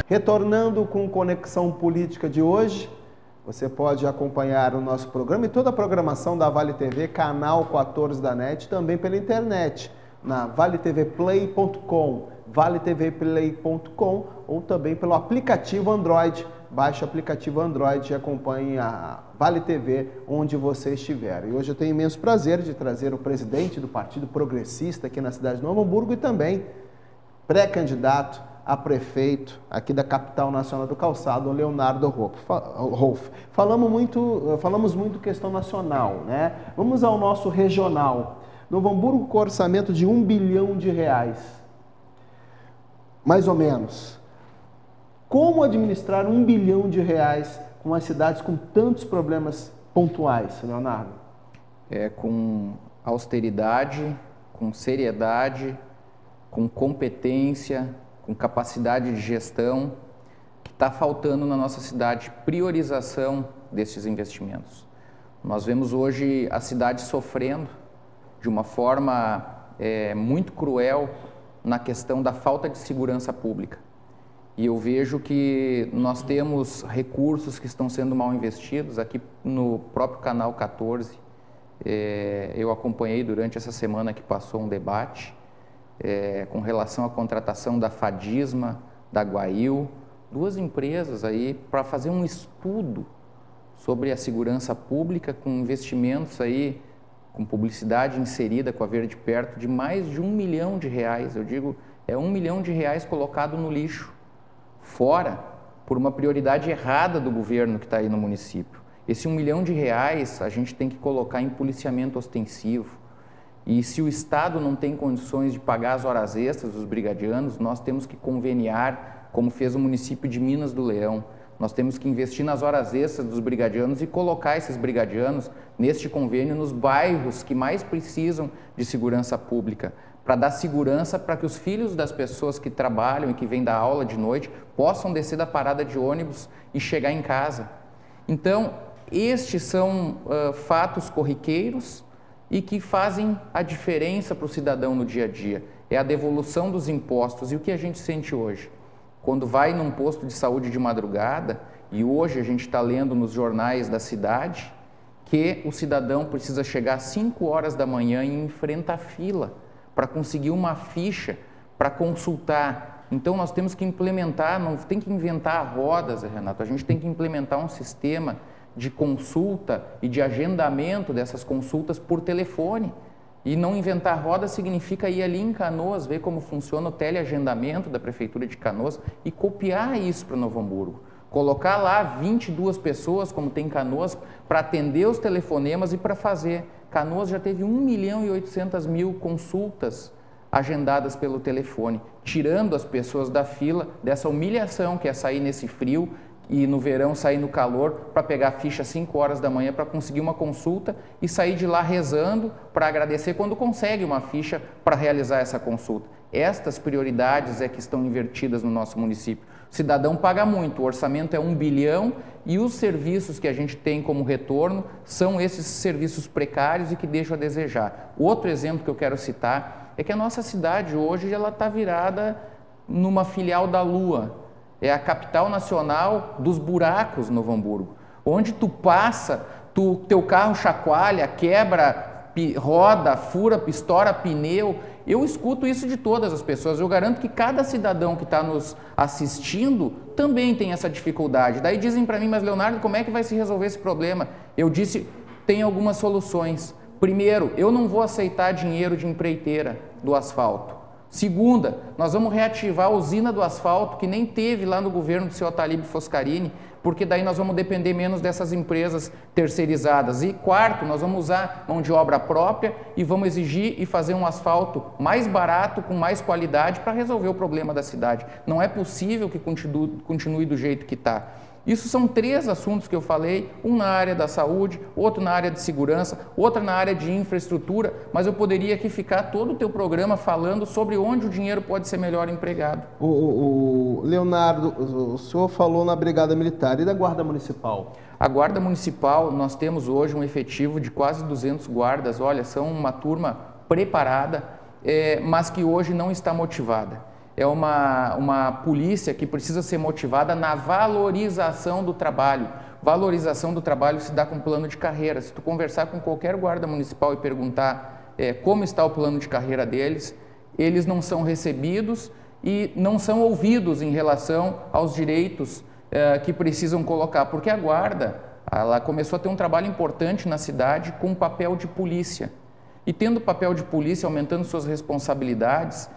Retornando com Conexão Política de hoje, você pode acompanhar o nosso programa e toda a programação da Vale TV, canal 14 da NET, também pela internet, na valetvplay.com, valetvplay.com ou também pelo aplicativo Android. Baixe o aplicativo Android e acompanhe a Vale TV onde você estiver. E hoje eu tenho imenso prazer de trazer o presidente do Partido Progressista aqui na cidade de Novo Hamburgo e também pré-candidato a prefeito aqui da capital nacional do calçado, o Leonardo Rolf. Falamos muito questão nacional, né? Vamos ao nosso regional. Novo Hamburgo com orçamento de R$1 bilhão, mais ou menos. Como administrar R$1 bilhão com as cidades com tantos problemas pontuais, Leonardo? Com austeridade, com seriedade, com competência, com capacidade de gestão, que está faltando na nossa cidade, priorização desses investimentos. Nós vemos hoje a cidade sofrendo de uma forma muito cruel na questão da falta de segurança pública. E eu vejo que nós temos recursos que estão sendo mal investidos. Aqui no próprio canal 14, eu acompanhei durante essa semana que passou um debate com relação à contratação da Fadisma, da Guail, duas empresas aí para fazer um estudo sobre a segurança pública com investimentos aí, com publicidade inserida com a Verde Perto de mais de R$1 milhão. Eu digo, R$1 milhão colocado no lixo, fora, por uma prioridade errada do governo que está aí no município. Esse R$1 milhão a gente tem que colocar em policiamento ostensivo. E se o Estado não tem condições de pagar as horas extras dos brigadianos, nós temos que conveniar, como fez o município de Minas do Leão. Nós temos que investir nas horas extras dos brigadianos e colocar esses brigadianos neste convênio nos bairros que mais precisam de segurança pública, para dar segurança para que os filhos das pessoas que trabalham e que vêm da aula de noite possam descer da parada de ônibus e chegar em casa. Então, estes são fatos corriqueiros e que fazem a diferença para o cidadão no dia a dia. É a devolução dos impostos. E o que a gente sente hoje? Quando vai num posto de saúde de madrugada, e hoje a gente está lendo nos jornais da cidade, que o cidadão precisa chegar às 5 horas da manhã e enfrentar fila para conseguir uma ficha para consultar. Então nós temos que implementar, não tem que inventar rodas, Renato, a gente tem que implementar um sistema de consulta e de agendamento dessas consultas por telefone. E não inventar roda significa ir ali em Canoas, ver como funciona o teleagendamento da Prefeitura de Canoas e copiar isso para Novo Hamburgo. Colocar lá 22 pessoas, como tem Canoas, para atender os telefonemas e para fazer. Canoas já teve 1.800.000 consultas agendadas pelo telefone, tirando as pessoas da fila dessa humilhação que é sair nesse frio, e no verão sair no calor para pegar a ficha às 5 horas da manhã para conseguir uma consulta e sair de lá rezando para agradecer quando consegue uma ficha para realizar essa consulta. Estas prioridades é que estão invertidas no nosso município. O cidadão paga muito, o orçamento é R$1 bilhão e os serviços que a gente tem como retorno são esses serviços precários e que deixam a desejar. Outro exemplo que eu quero citar é que a nossa cidade hoje ela está virada numa filial da Lua. É a capital nacional dos buracos, Novo Hamburgo, onde tu passa, teu carro chacoalha, quebra, roda, fura, estoura pneu. Eu escuto isso de todas as pessoas. Eu garanto que cada cidadão que está nos assistindo também tem essa dificuldade. Daí dizem para mim, mas Leonardo, como é que vai se resolver esse problema? Eu disse, tem algumas soluções. Primeiro, eu não vou aceitar dinheiro de empreiteira do asfalto. Segunda, nós vamos reativar a usina do asfalto, que nem teve lá no governo do seu Talib Foscarini, porque daí nós vamos depender menos dessas empresas terceirizadas. E quarto, nós vamos usar mão de obra própria e vamos exigir e fazer um asfalto mais barato, com mais qualidade, para resolver o problema da cidade. Não é possível que continue do jeito que está. Isso são 3 assuntos que eu falei, um na área da saúde, outro na área de segurança, outra na área de infraestrutura, mas eu poderia aqui ficar todo o teu programa falando sobre onde o dinheiro pode ser melhor empregado. Leonardo, o senhor falou na Brigada Militar e da Guarda Municipal? A Guarda Municipal, nós temos hoje um efetivo de quase 200 guardas, olha, são uma turma preparada, mas que hoje não está motivada. é uma polícia que precisa ser motivada na valorização do trabalho. Valorização do trabalho se dá com plano de carreira. Se tu conversar com qualquer guarda municipal e perguntar como está o plano de carreira deles, eles não são recebidos e não são ouvidos em relação aos direitos que precisam colocar, porque a guarda ela começou a ter um trabalho importante na cidade com o papel de polícia. E tendo o papel de polícia, aumentando suas responsabilidades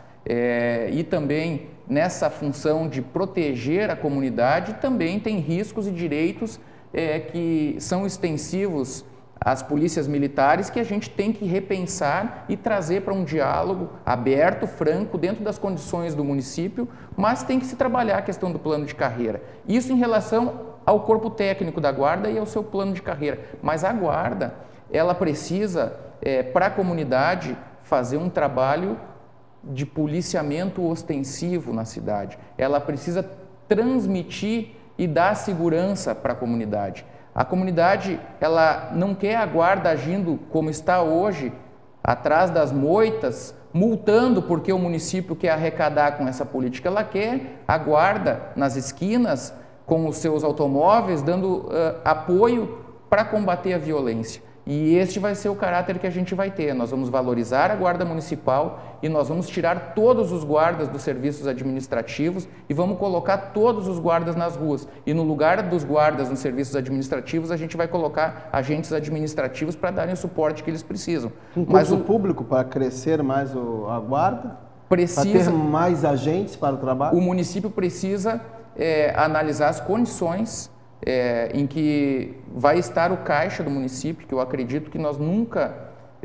e também nessa função de proteger a comunidade, também tem riscos e direitos que são extensivos às polícias militares que a gente tem que repensar e trazer para um diálogo aberto, franco, dentro das condições do município, mas tem que se trabalhar a questão do plano de carreira. Isso em relação ao corpo técnico da guarda e ao seu plano de carreira. Mas a guarda, ela precisa, para a comunidade, fazer um trabalho de policiamento ostensivo na cidade. Ela precisa transmitir e dar segurança para a comunidade. A comunidade, ela não quer a guarda agindo como está hoje, atrás das moitas, multando porque o município quer arrecadar com essa política. Ela quer a guarda nas esquinas, com os seus automóveis, dando apoio para combater a violência. E este vai ser o caráter que a gente vai ter. Nós vamos valorizar a guarda municipal e nós vamos tirar todos os guardas dos serviços administrativos e vamos colocar todos os guardas nas ruas. E no lugar dos guardas nos serviços administrativos, a gente vai colocar agentes administrativos para darem o suporte que eles precisam. Concurso público para crescer mais a guarda? Para ter mais agentes para o trabalho? O município precisa analisar as condições em que vai estar o caixa do município, que eu acredito que nós nunca,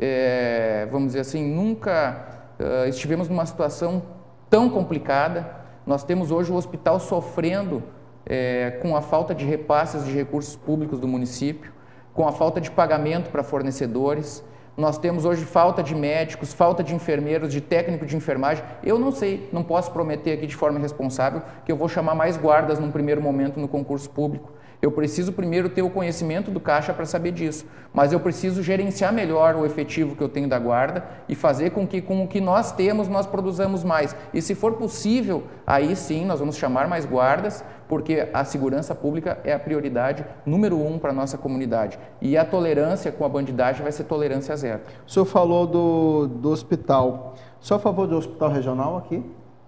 vamos dizer assim, estivemos numa situação tão complicada. Nós temos hoje o hospital sofrendo com a falta de repasses de recursos públicos do município, com a falta de pagamento para fornecedores. Nós temos hoje falta de médicos, falta de enfermeiros, de técnico de enfermagem. Eu não sei, não posso prometer aqui de forma irresponsável que eu vou chamar mais guardas num primeiro momento no concurso público. Eu preciso primeiro ter o conhecimento do caixa para saber disso, mas eu preciso gerenciar melhor o efetivo que eu tenho da guarda e fazer com que com o que nós temos nós produzamos mais. E se for possível, aí sim nós vamos chamar mais guardas, porque a segurança pública é a prioridade número 1 para a nossa comunidade. E a tolerância com a bandidagem vai ser tolerância zero. O senhor falou do hospital. O senhor é a favor do hospital regional aqui?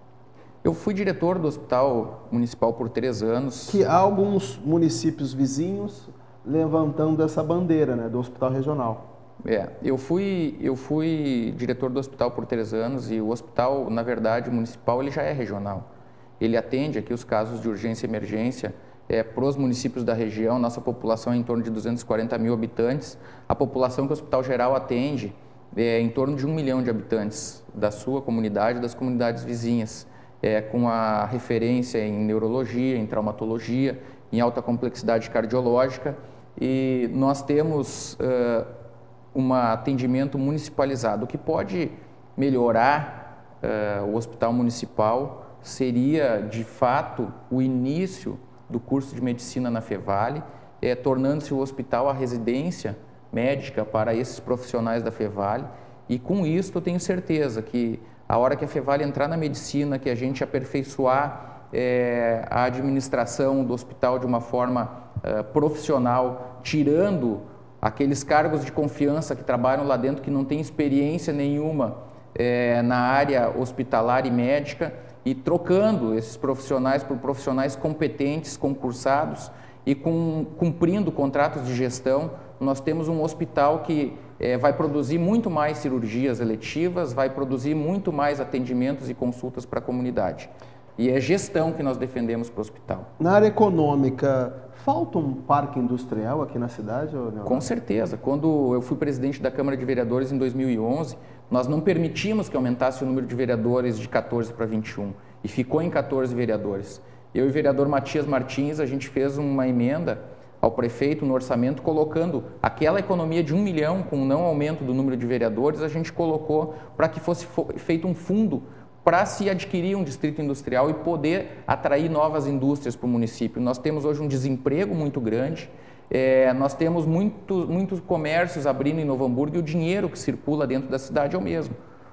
Eu fui diretor do Hospital Municipal por 3 anos. Que há alguns municípios vizinhos levantando essa bandeira, né, do Hospital Regional. Eu fui diretor do hospital por 3 anos e o hospital, na verdade, municipal, ele já é regional. Ele atende aqui os casos de urgência e emergência para os municípios da região. Nossa população é em torno de 240 mil habitantes. A população que o Hospital Geral atende é em torno de 1 milhão de habitantes da sua comunidade e das comunidades vizinhas. Com a referência em neurologia, em traumatologia, em alta complexidade cardiológica, e nós temos um atendimento municipalizado. O que pode melhorar o hospital municipal seria, de fato, o início do curso de medicina na Fevale, tornando-se o hospital a residência médica para esses profissionais da Fevale, e com isso eu tenho certeza que a hora que a Fevale entrar na medicina, que a gente aperfeiçoar a administração do hospital de uma forma profissional, tirando aqueles cargos de confiança que trabalham lá dentro, que não têm experiência nenhuma na área hospitalar e médica, e trocando esses profissionais por profissionais competentes, concursados e cumprindo contratos de gestão, nós temos um hospital que vai produzir muito mais cirurgias eletivas, vai produzir muito mais atendimentos e consultas para a comunidade. E é gestão que nós defendemos para o hospital. Na área econômica, falta um parque industrial aqui na cidade? Ou não? Com certeza. Quando eu fui presidente da Câmara de Vereadores em 2011, nós não permitimos que aumentasse o número de vereadores de 14 para 21 e ficou em 14 vereadores. Eu e o vereador Matias Martins, a gente fez uma emenda ao prefeito no orçamento, colocando aquela economia de 1 milhão, com não aumento do número de vereadores, a gente colocou para que fosse feito um fundo para se adquirir um distrito industrial e poder atrair novas indústrias para o município. Nós temos hoje um desemprego muito grande, nós temos muitos comércios abrindo em Novo Hamburgo e o dinheiro que circula dentro da cidade é o mesmo.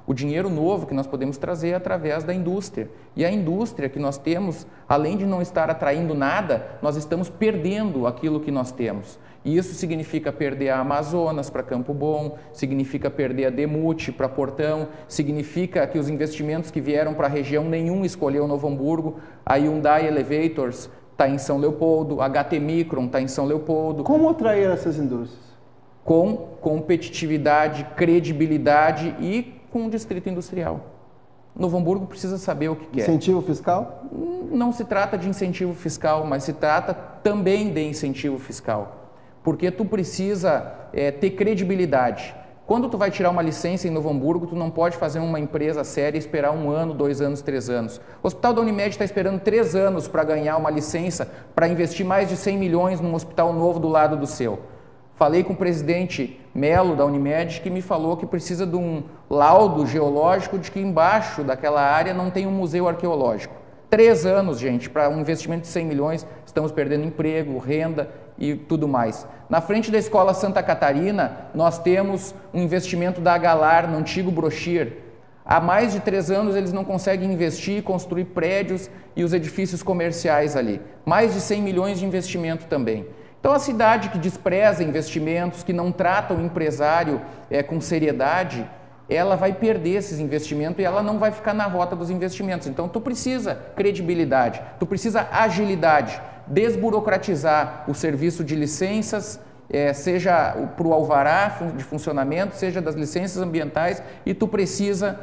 O dinheiro novo que nós podemos trazer é através da indústria. E a indústria que nós temos, além de não estar atraindo nada, nós estamos perdendo aquilo que nós temos. E isso significa perder a Amazonas para Campo Bom, significa perder a Demute para Portão, significa que os investimentos que vieram para a região, nenhum escolheu Novo Hamburgo. A Hyundai Elevators está em São Leopoldo, a HT Micron está em São Leopoldo. Como atrair essas indústrias? Com competitividade, credibilidade e com um distrito industrial. Novo Hamburgo precisa saber o que quer. Incentivo fiscal? Não se trata de incentivo fiscal, mas se trata também de incentivo fiscal. Porque tu precisa ter credibilidade. Quando tu vai tirar uma licença em Novo Hamburgo, tu não pode fazer uma empresa séria e esperar 1 ano, 2 anos, 3 anos. O Hospital da Unimed está esperando 3 anos para ganhar uma licença para investir mais de 100 milhões num hospital novo do lado do seu. Falei com o presidente Melo da Unimed, que me falou que precisa de um laudo geológico de que embaixo daquela área não tem um museu arqueológico. 3 anos, gente, para um investimento de 100 milhões, estamos perdendo emprego, renda e tudo mais. Na frente da Escola Santa Catarina, nós temos um investimento da Galar, no antigo Brochir. Há mais de 3 anos eles não conseguem investir, construir prédios e os edifícios comerciais ali. Mais de 100 milhões de investimento também. Então, a cidade que despreza investimentos, que não trata o empresário com seriedade, ela vai perder esses investimentos e ela não vai ficar na rota dos investimentos. Então, tu precisa credibilidade, tu precisa agilidade, desburocratizar o serviço de licenças, seja para o alvará de funcionamento, seja das licenças ambientais, e tu precisa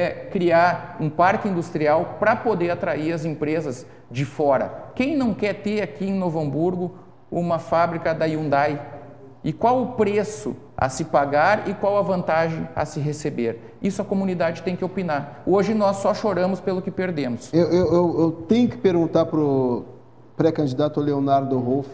criar um parque industrial para poder atrair as empresas de fora. Quem não quer ter aqui em Novo Hamburgo uma fábrica da Hyundai? E qual o preço a se pagar e qual a vantagem a se receber? Isso a comunidade tem que opinar. Hoje nós só choramos pelo que perdemos. Eu tenho que perguntar para o pré-candidato Leonardo Rolf,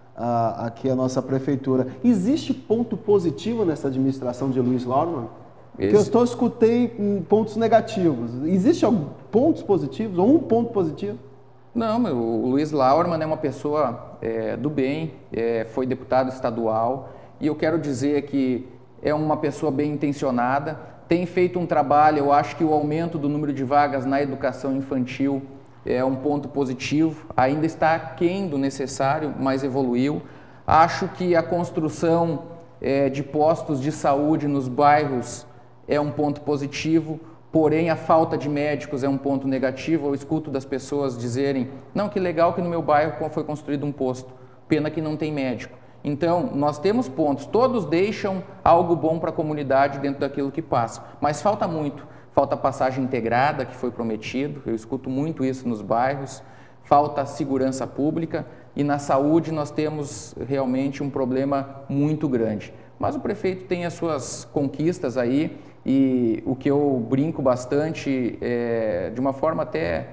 aqui a nossa prefeitura. Existe ponto positivo nessa administração de Luiz Lauermann? Porque eu escutei pontos negativos. Existem pontos positivos ou um ponto positivo? Não, o Luiz Lauermann é uma pessoa do bem, foi deputado estadual, e eu quero dizer que é uma pessoa bem intencionada, tem feito um trabalho. Eu acho que o aumento do número de vagas na educação infantil é um ponto positivo, ainda está aquém do necessário, mas evoluiu. Acho que a construção de postos de saúde nos bairros é um ponto positivo. Porém, a falta de médicos é um ponto negativo. Eu escuto das pessoas dizerem: não, que legal que no meu bairro foi construído um posto, pena que não tem médico. Então, nós temos pontos, todos deixam algo bom para a comunidade dentro daquilo que passa, mas falta muito. Falta passagem integrada, que foi prometido, eu escuto muito isso nos bairros, falta segurança pública, e na saúde nós temos realmente um problema muito grande. Mas o prefeito tem as suas conquistas aí, e o que eu brinco bastante, de uma forma até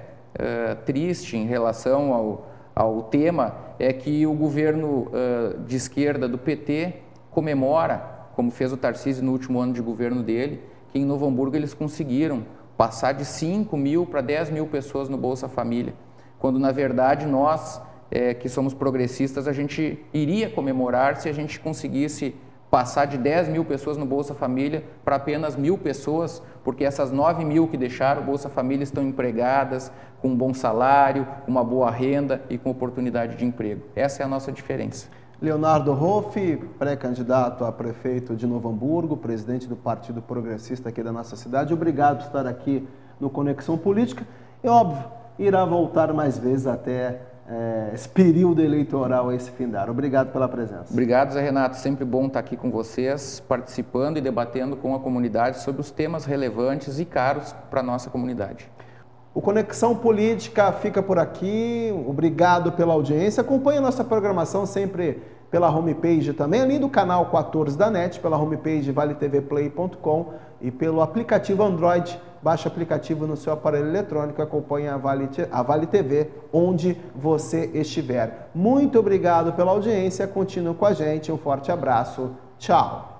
triste em relação ao tema, é que o governo de esquerda do PT comemora, como fez o Tarcísio no último ano de governo dele, que em Novo Hamburgo eles conseguiram passar de 5 mil para 10 mil pessoas no Bolsa Família, quando na verdade nós, que somos progressistas, a gente iria comemorar se a gente conseguisse passar de 10 mil pessoas no Bolsa Família para apenas 1.000 pessoas, porque essas 9 mil que deixaram o Bolsa Família estão empregadas, com um bom salário, com uma boa renda e com oportunidade de emprego. Essa é a nossa diferença. Leonardo Rolf, pré-candidato a prefeito de Novo Hamburgo, presidente do Partido Progressista aqui da nossa cidade. Obrigado por estar aqui no Conexão Política. É óbvio, irá voltar mais vezes até esse período eleitoral a esse findar. Obrigado pela presença. Obrigado, Zé Renato. Sempre bom estar aqui com vocês, participando e debatendo com a comunidade sobre os temas relevantes e caros para a nossa comunidade. O Conexão Política fica por aqui. Obrigado pela audiência. Acompanhe a nossa programação sempre pela homepage também, além do canal 14 da NET, pela homepage valetvplay.com e pelo aplicativo Android. Baixe o aplicativo no seu aparelho eletrônico e acompanhe a Vale TV onde você estiver. Muito obrigado pela audiência. Continue com a gente. Um forte abraço. Tchau.